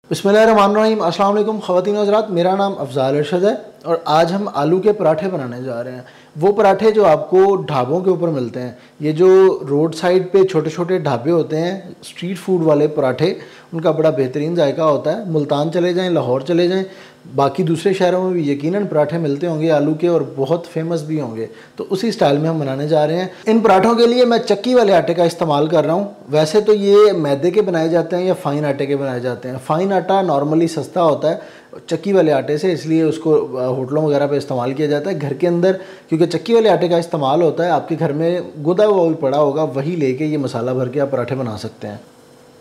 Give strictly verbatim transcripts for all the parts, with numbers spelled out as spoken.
बिस्मिल्लाहिर्रहमानिर्रहीम। अस्सलाम वालेकुम ख़वातीन व हज़रात, मेरा नाम अफ़ज़ाल अरशद है और आज हम आलू के पराठे बनाने जा रहे हैं। वो पराठे जो आपको ढाबों के ऊपर मिलते हैं। ये जो रोड साइड पे छोटे छोटे ढाबे होते हैं, स्ट्रीट फूड वाले पराठे, उनका बड़ा बेहतरीन जायका होता है। मुल्तान चले जाएं, लाहौर चले जाएं, बाकी दूसरे शहरों में भी यकीनन पराठे मिलते होंगे आलू के और बहुत फेमस भी होंगे। तो उसी स्टाइल में हम बनाने जा रहे हैं। इन पराठों के लिए मैं चक्की वाले आटे का इस्तेमाल कर रहा हूँ। वैसे तो ये मैदे के बनाए जाते हैं या फ़ाइन आटे के बनाए जाते हैं। फ़ाइन आटा नॉर्मली सस्ता होता है चक्की वाले आटे से, इसलिए उसको होटलों वगैरह पे इस्तेमाल किया जाता है। घर के अंदर क्योंकि चक्की वाले आटे का इस्तेमाल होता है, आपके घर में गुदा हुआ भी पड़ा होगा, वही लेके ये मसाला भर के आप पराठे बना सकते हैं।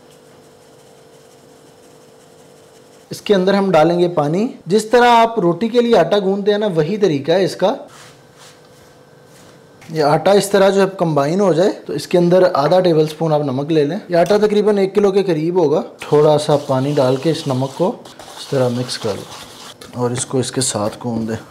इसके अंदर हम डालेंगे पानी। जिस तरह आप रोटी के लिए आटा गूंदते हैं ना, वही तरीका है इसका। ये आटा इस तरह जो है कंबाइन हो जाए तो इसके अंदर आधा टेबल स्पून आप नमक ले लें। ये आटा तकरीबन एक किलो के करीब होगा। थोड़ा सा पानी डाल के इस नमक को इस तरह मिक्स कर लो और इसको इसके साथ गूंद दें।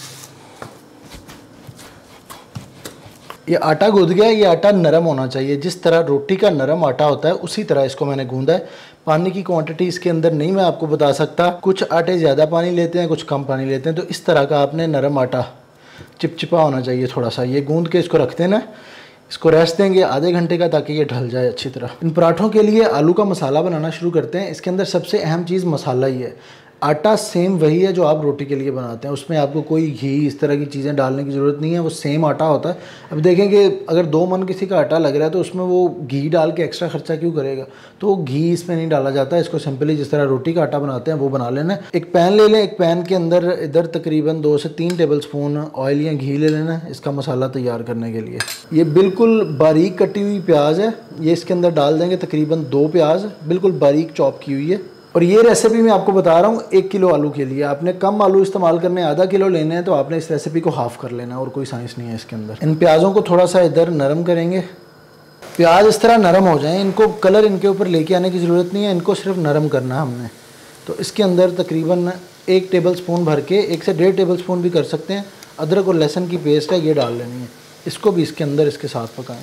ये आटा गूंद गया। ये आटा नरम होना चाहिए, जिस तरह रोटी का नरम आटा होता है उसी तरह इसको मैंने गूंदा है। पानी की क्वांटिटी इसके अंदर नहीं मैं आपको बता सकता, कुछ आटे ज़्यादा पानी लेते हैं, कुछ कम पानी लेते हैं। तो इस तरह का आपने नरम आटा चिपचिपा होना चाहिए थोड़ा सा। ये गूंद के इसको रख देना, इसको रेस्ट देंगे आधे घंटे का, ताकि ये ढल जाए अच्छी तरह। इन पराठों के लिए आलू का मसाला बनाना शुरू करते हैं। इसके अंदर सबसे अहम चीज़ मसाला ही है। आटा सेम वही है जो आप रोटी के लिए बनाते हैं, उसमें आपको कोई घी इस तरह की चीज़ें डालने की ज़रूरत नहीं है, वो सेम आटा होता है। अब देखेंगे अगर दो मन किसी का आटा लग रहा है तो उसमें वो घी डाल के एक्स्ट्रा खर्चा क्यों करेगा, तो वो घी इसमें नहीं डाला जाता है। इसको सिंपली जिस तरह रोटी का आटा बनाते हैं वो बना लेना है। एक पैन ले लें, एक पैन के अंदर इधर तकरीबन दो से तीन टेबल स्पून ऑयल या घी ले लेना है इसका मसाला तैयार करने के लिए। ये बिल्कुल बारीक कटी हुई प्याज है, ये इसके अंदर डाल देंगे। तकरीबन दो प्याज बिल्कुल बारीक चॉप की हुई है। और ये रेसिपी मैं आपको बता रहा हूँ एक किलो आलू के लिए। आपने कम आलू इस्तेमाल करने, आधा किलो लेने हैं, तो आपने इस रेसिपी को हाफ़ कर लेना, और कोई साइंस नहीं है इसके अंदर। इन प्याज़ों को थोड़ा सा इधर नरम करेंगे। प्याज इस तरह नरम हो जाएं, इनको कलर इनके ऊपर लेके आने की ज़रूरत नहीं है, इनको सिर्फ नरम करना है हमने। तो इसके अंदर तकरीबन एक टेबल स्पून भर के, एक से डेढ़ टेबल स्पून भी कर सकते हैं, अदरक और लहसुन की पेस्ट है, ये डाल लेनी है। इसको भी इसके अंदर इसके साथ पकाएँ।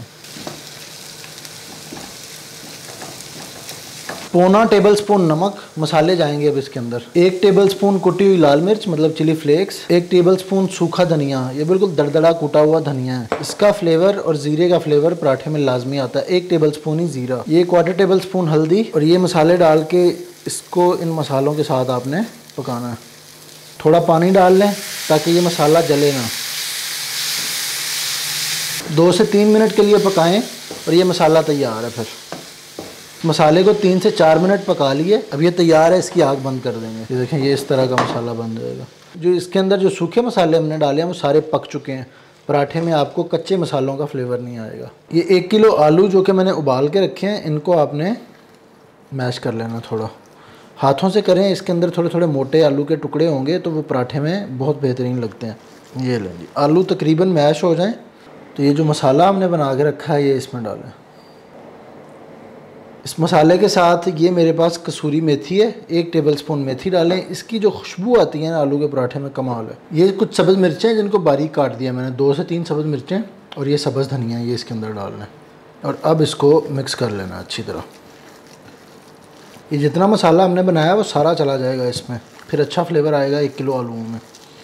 पौना टेबल स्पून नमक, मसाले जाएंगे अब इसके अंदर। एक टेबल स्पून कुटी हुई लाल मिर्च मतलब चिली फ्लेक्स। एक टेबल स्पून सूखा धनिया, ये बिल्कुल दरदरा कूटा हुआ धनिया है। इसका फ्लेवर और जीरे का फ्लेवर पराठे में लाजमी आता है। एक टेबल स्पून ही जीरा। ये क्वार्टर टेबल स्पून हल्दी। और ये मसाले डाल के इसको इन मसालों के साथ आपने पकाना है। थोड़ा पानी डाल लें ताकि ये मसाला जले ना। दो से तीन मिनट के लिए पकाएं और ये मसाला तैयार है। फिर मसाले को तीन से चार मिनट पका लिए, अब ये तैयार है। इसकी आग बंद कर देंगे। ये देखें, ये इस तरह का मसाला बन जाएगा। जो इसके अंदर जो सूखे मसाले हमने डाले हैं वो सारे पक चुके हैं। पराठे में आपको कच्चे मसालों का फ्लेवर नहीं आएगा। ये एक किलो आलू जो कि मैंने उबाल के रखे हैं, इनको आपने मैश कर लेना। थोड़ा हाथों से करें, इसके अंदर थोड़े थोड़े मोटे आलू के टुकड़े होंगे तो वो पराठे में बहुत बेहतरीन लगते हैं। ये लें जी, आलू तकरीबन मैश हो जाएँ तो ये जो मसाला हमने बना के रखा है ये इसमें डालें। इस मसाले के साथ ये मेरे पास कसूरी मेथी है, एक टेबल स्पून मेथी डालें। इसकी जो खुशबू आती है ना आलू के पराठे में, कमाल है। ये कुछ सब्ज़ मिर्चें जिनको बारीक काट दिया मैंने, दो से तीन सब्ज़ मिर्चें, और ये सब्ज़ धनिया, ये इसके अंदर डालना है। और अब इसको मिक्स कर लेना अच्छी तरह। ये जितना मसाला हमने बनाया वो सारा चला जाएगा इसमें, फिर अच्छा फ्लेवर आएगा एक किलो आलू में।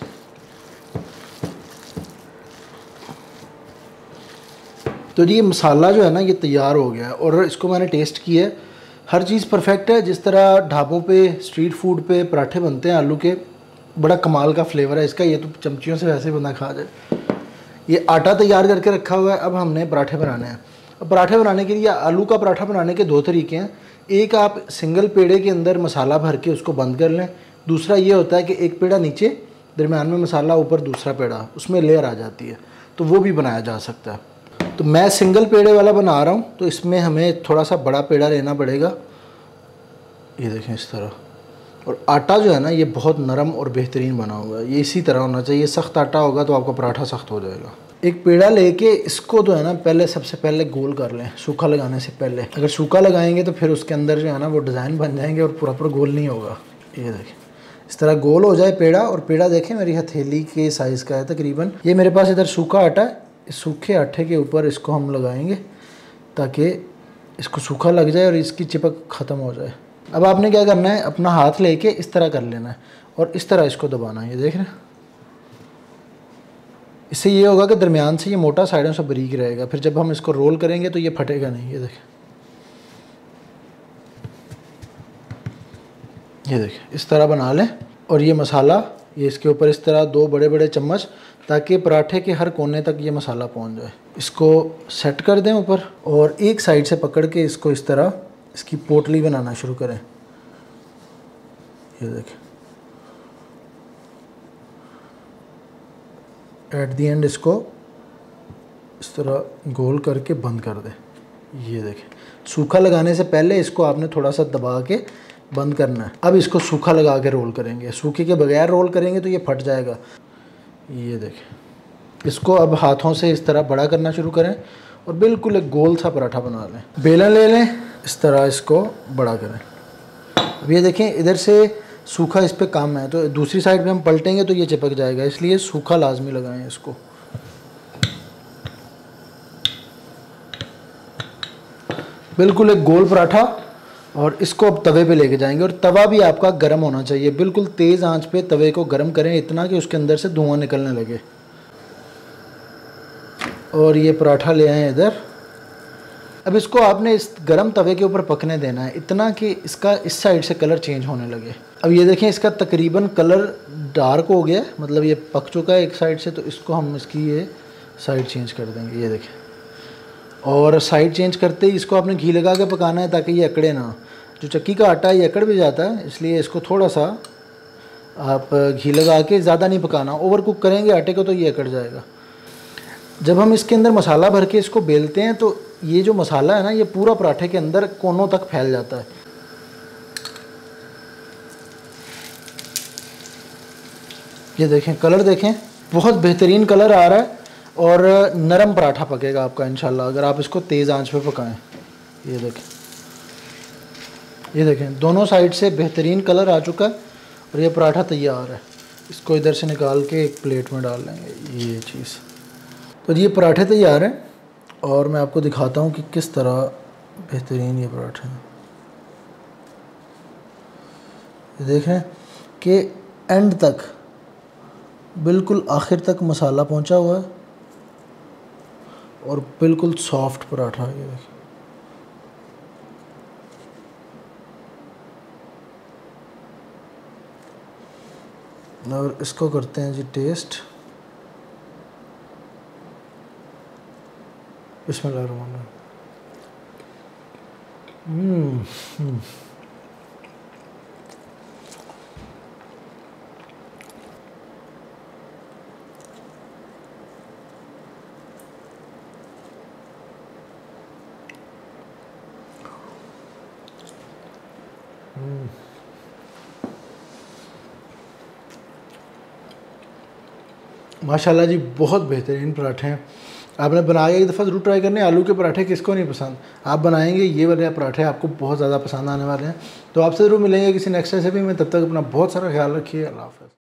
तो जी ये मसाला जो है ना ये तैयार हो गया है और इसको मैंने टेस्ट किया है। हर चीज़ परफेक्ट है। जिस तरह ढाबों पे, स्ट्रीट फूड पे पराठे बनते हैं आलू के, बड़ा कमाल का फ्लेवर है इसका। ये तो चमचियों से वैसे बंदा खा जाए। ये आटा तैयार करके रखा हुआ है। अब हमने पराठे बनाने हैं। अब पराठे बनाने के लिए, आलू का पराठा बनाने के दो तरीके हैं। एक, आप सिंगल पेड़े के अंदर मसाला भर के उसको बंद कर लें। दूसरा ये होता है कि एक पेड़ा नीचे, दरमियान में मसाला, ऊपर दूसरा पेड़ा, उसमें लेयर आ जाती है, तो वो भी बनाया जा सकता है। तो मैं सिंगल पेड़े वाला बना रहा हूँ, तो इसमें हमें थोड़ा सा बड़ा पेड़ा लेना पड़ेगा। ये देखें इस तरह। और आटा जो है ना ये बहुत नरम और बेहतरीन बना हुआ है। ये इसी तरह होना चाहिए। सख्त आटा होगा तो आपका पराठा सख्त हो जाएगा। एक पेड़ा लेके इसको तो है ना पहले, सबसे पहले गोल कर लें सूखा लगाने से पहले। अगर सूखा लगाएंगे तो फिर उसके अंदर जो है ना वो डिज़ाइन बन जाएंगे और पूरा पूरा गोल नहीं होगा। ये देखें इस तरह गोल हो जाए पेड़ा। और पेड़ा देखें मेरी हथेली के साइज़ का है तकरीबन। ये मेरे पास इधर सूखा आटा है। इस सूखे आटे के ऊपर इसको हम लगाएंगे ताकि इसको सूखा लग जाए और इसकी चिपक ख़त्म हो जाए। अब आपने क्या करना है, अपना हाथ लेके इस तरह कर लेना है और इस तरह इसको दबाना है। ये देख रहे हैं, इससे ये होगा कि दरमियान से ये मोटा, साइडों से बारीक रहेगा। फिर जब हम इसको रोल करेंगे तो ये फटेगा नहीं। ये देखें, ये देखें, इस तरह बना लें। और ये मसाला ये इसके ऊपर इस तरह दो बड़े बड़े चम्मच, ताकि पराठे के हर कोने तक ये मसाला पहुंच जाए। इसको सेट कर दें ऊपर और एक साइड से पकड़ के इसको इस तरह इसकी पोटली बनाना शुरू करें। ये देखें, एट दी एंड इसको इस तरह गोल करके बंद कर दें। ये देखें, सूखा लगाने से पहले इसको आपने थोड़ा सा दबा के बंद करना है। अब इसको सूखा लगा के रोल करेंगे, सूखे के बगैर रोल करेंगे तो ये फट जाएगा। ये देखें, इसको अब हाथों से इस तरह बड़ा करना शुरू करें और बिल्कुल एक गोल सा पराठा बना लें। बेलन ले लें, इस तरह इसको बड़ा करें। अब ये देखें, इधर से सूखा इस पे कम है तो दूसरी साइड पे हम पलटेंगे तो ये चिपक जाएगा, इसलिए सूखा लाजमी लगाएं इसको। बिल्कुल एक गोल पराठा। और इसको अब तवे पे लेके जाएंगे और तवा भी आपका गर्म होना चाहिए। बिल्कुल तेज़ आंच पे तवे को गर्म करें, इतना कि उसके अंदर से धुआं निकलने लगे। और ये पराठा ले आए इधर। अब इसको आपने इस गर्म तवे के ऊपर पकने देना है, इतना कि इसका इस साइड से कलर चेंज होने लगे। अब ये देखें, इसका तकरीबन कलर डार्क हो गया, मतलब ये पक चुका है एक साइड से। तो इसको हम इसकी ये साइड चेंज कर देंगे। ये देखें, और साइड चेंज करते ही इसको आपने घी लगा के पकाना है ताकि ये अकड़े ना। जो चक्की का आटा है ये अकड़ भी जाता है, इसलिए इसको थोड़ा सा आप घी लगा के, ज़्यादा नहीं पकाना। ओवर कुक करेंगे आटे को तो ये अकड़ जाएगा। जब हम इसके अंदर मसाला भर के इसको बेलते हैं तो ये जो मसाला है ना, ये पूरा पराठे के अंदर कोनों तक फैल जाता है। ये देखें, कलर देखें, बहुत बेहतरीन कलर आ रहा है और नरम पराठा पकेगा आपका इंशाल्लाह, अगर आप इसको तेज़ आंच पे पकाएं। ये देखें, ये देखें, दोनों साइड से बेहतरीन कलर आ चुका है और ये पराठा तैयार है। इसको इधर से निकाल के एक प्लेट में डाल लेंगे। ये चीज़, तो ये पराठे तैयार हैं और मैं आपको दिखाता हूँ कि किस तरह बेहतरीन ये पराठे हैं। ये देखें कि एंड तक, बिल्कुल आखिर तक मसाला पहुँचा हुआ है और बिल्कुल सॉफ्ट पराठा है। ये देखिए, और इसको करते हैं जी टेस्ट। बिस्मिल्लाहिर्रहमानिर्रहीम। हम्म माशाल्लाह जी, बहुत बेहतरीन पराठे हैं। आपने बनाया एक दफ़ा ज़रूर ट्राई करने। आलू के पराठे किसको नहीं पसंद, आप बनाएंगे ये वाले पराठे आपको बहुत ज़्यादा पसंद आने वाले हैं। तो आपसे ज़रूर मिलेंगे किसी नेक्स्ट रेसिपी में। तब तक अपना बहुत सारा ख्याल रखिए। अल्लाह हाफ़िज़।